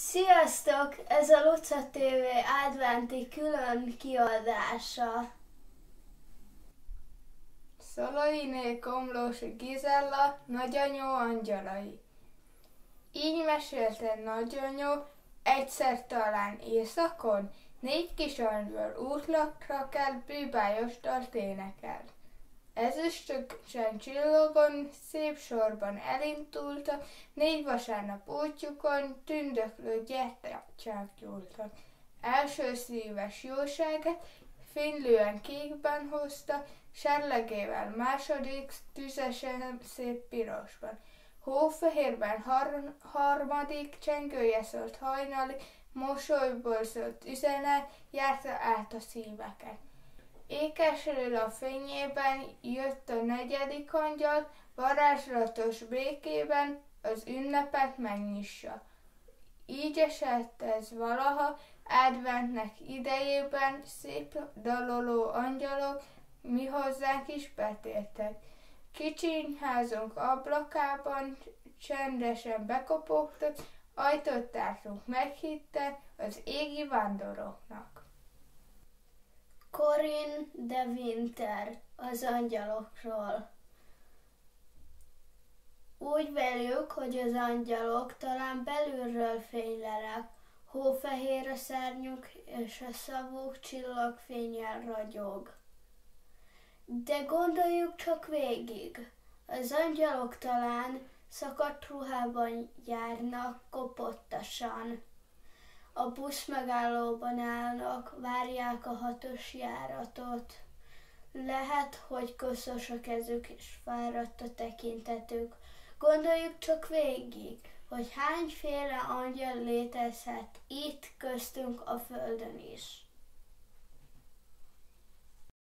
Sziasztok! Ez a Luca TV adventi külön kiadása. Szolainé Komlósi Gizella, nagyanyó angyalai. Így mesélte nagyanyó, egyszer talán éjszakon, 4 kis angyal útlakra kelt, bűbájos dalt énekelt. Ezüstösen csillogon, szép sorban elindultak, 4 vasárnap útjukon, tündöklő gyertyák gyúltak. Első szíves jóságát fénylően kékben hozta, serlegével második, tüzesen szép pirosban. Hófehérben harmadik, csengője szólt hajnalig, mosolyból szólt üzenet, járta át a szíveket. Ékesről a fényében jött a 4. angyal, varázslatos békében az ünnepet megnyissa. Így esett ez valaha, adventnek idejében, szép daloló angyalok mi hozzánk is betértek. Kicsiny házunk ablakában csendesen bekopogtak, ajtót tártunk meghitten az égi vándoroknak. Corinne de Winter az angyalokról. Úgy véljük, hogy az angyalok talán belülről fénylenek, hófehér a szárnyuk, és a szavuk csillagfénnyel ragyog. De gondoljuk csak végig, az angyalok talán szakadt ruhában járnak kopottasan. A busz megállóban állnak, várják a 6-os járatot. Lehet, hogy koszos a kezük és fáradt a tekintetük. Gondoljuk csak végig, hogy hányféle angyal létezhet itt köztünk a földön is.